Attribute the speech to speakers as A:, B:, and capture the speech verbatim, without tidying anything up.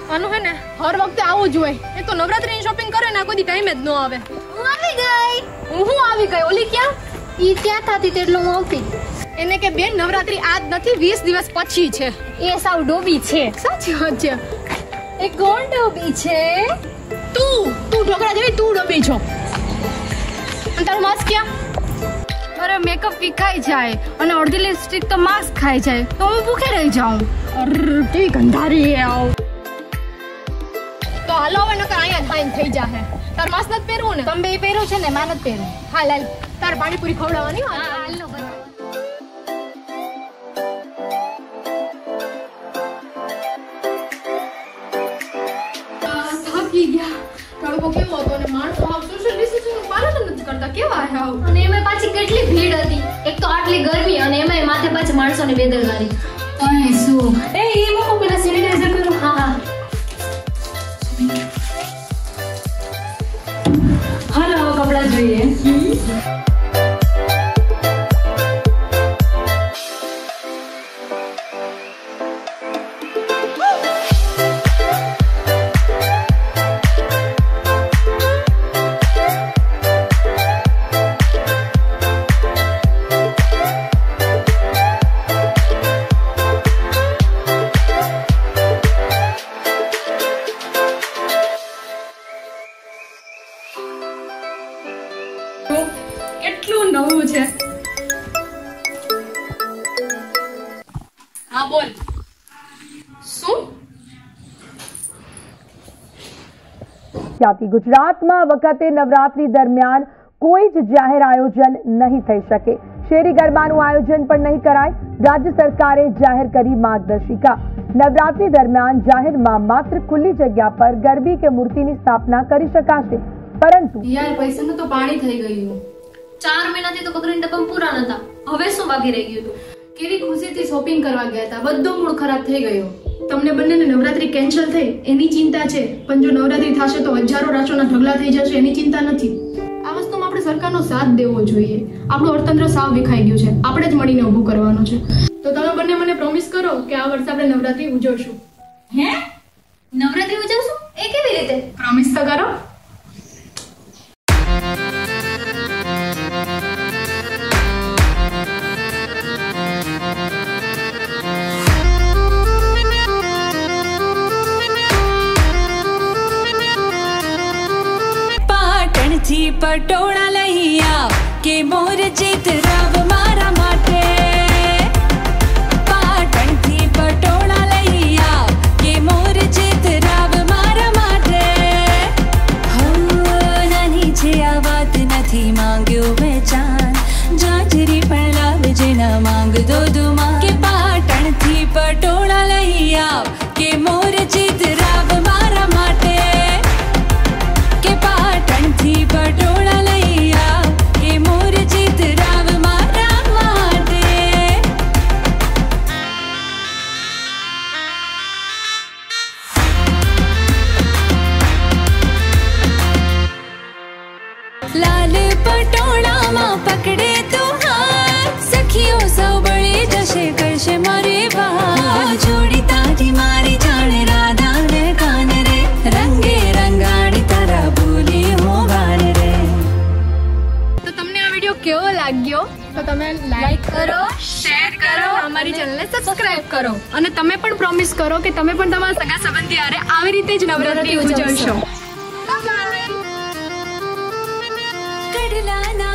A: આનું હે ને હર વખતે આવું જ હોય. એક તો નવરાત્રીની શોપિંગ કરે ને કોઈ ટાઈમ જ ન આવે.
B: હું આવી ગઈ.
A: હું આવી ગઈ. ઓલી ક્યાં?
B: ઈ ત્યાં થાતી તેટલું હું આવતી.
A: એને કે બેન નવરાત્રી આજ નથી વીસ દિવસ પછી છે.
B: એ સાવ ડોબી છે.
A: સાચી વાત છે.
B: એ કોણ ડોબી છે?
A: તું તું ઢોકળા જેવી તું ડોબી છો. અને તારું માસ્ક ક્યાં?
C: અરે મેકઅપ વિખાઈ જાય અને અડધી લિપસ્ટિક તો માસ્ક ખાઈ જાય તો હું ભૂખે રહી જાઉં.
A: અરે કેવી ગંધારી હે આવ. તો હાલો હવે નકર અહીંયા જ ફાઈન થઈ જાહે. તાર માસ્ક નથી પહેરવું ને?
B: તમે બે પહેરો છે ને માન જ પહેરું.
A: હાલ હાલ તાર પાણીપુરી ખવડાવવાની.
B: હા હાલો બરાબર.
A: થાકી ગયા. તડકો કેવો હતો અને માણસો આવ સોશિયલ ડિસ્ટન્સિંગનું પાલન નથી કરતા. કેવા હે આવ.
B: અને એમાં પાછી કેટલી ભીડ હતી. એક તો આટલી ગરમી અને એમાં માથે પાછી માણસોની બેદરકારી.
C: અરે શું એ એ મૂકો પેલા સેનિટાઈઝર કરો.
B: હા હા
C: હાલો કપડા જોઈએ.
A: કેટલું નવું છે. હા બોલ. શું?
D: ત્યાંથી ગુજરાતમાં વખતે નવરાત્રી દરમિયાન કોઈ જ જાહેર આયોજન નહીં થઈ શકે. શેરી ગરબાનું આયોજન પણ નહીં કરાય. રાજ્ય સરકારે જાહેર કરી માર્ગદર્શિકા. નવરાત્રી દરમિયાન જાહેરમાં માત્ર ખુલ્લી જગ્યા પર ગરબી કે મૂર્તિની સ્થાપના કરી શકાશે. પરંતુ
C: યાર પૈસાનું તો પાણી થઈ ગયું.
B: ચાર મહિનાથી તો પગરીના ડબ્બા પૂરા નતા. હવે શું બાકી રહી ગયું હતું?
C: કેવી ખુશીથી શોપિંગ કરવા ગયા હતા. બધો મૂડ ખરાબ થઈ ગયો. તમને બંનેને નવરાત્રી કેન્સલ થઈ એની ચિંતા છે, પણ જો નવરાત્રી થશે તો હજારો રાશોના ઢગલા થઈ જશે એની ચિંતા નથી. આ વસ્તુમાં આપણે સરકારનો સાથ દેવો જોઈએ. આપણું અર્થતંત્ર સાવ વિખાઈ ગયું છે. આપણે જ મળીને ઊભું કરવાનું છે. તો તમે બંને મને પ્રોમિસ કરો કે આ વર્ષે આપણે નવરાત્રી ઉજવશું.
B: હે નવરાત્રી ઉજવશું? એ કેવી રીતે?
C: પ્રોમિસ તો કરો.
E: પટોળા લઈ આવ કે મોર ચિતરાવ મારા માટે. પાટણથી પટોળા લઈ આવ કે મોર ચિતરાવ મારા માટે. હો નાની છે આ વાત નથી માંગ્યો વેચાન. જાજરી પણ લાવજે ના માંગદો દુમા. કે પાટણથી પટોળા લઈ આવ કે મોર ચિતરાવ મારા માટે. કે પાટણથી પટોળા લઈ આવ કે મોર ચિતરાવ મારા માટે. લાલ પટોળામાં પકડે તો હાથ. સખીઓ સૌ બળી જશે કરશે મારી વાત. જોડી તારી મારી જાણે રાધા ને કાન રે. રંગે રંગાડી તારા બોલી હું ગાન રે.
A: તો તમને આ વિડિયો કેવો લાગ્યો? તો તમે લાઈક કરો, શેર કરો, અમારી ચેનલને સબસ્ક્રાઇબ કરો અને તમે પણ પ્રોમિસ કરો કે તમે પણ તમારા સગા સંબંધી હારે આવી રીતે જ નવરાત્રી ઉજવશો.
E: કડલા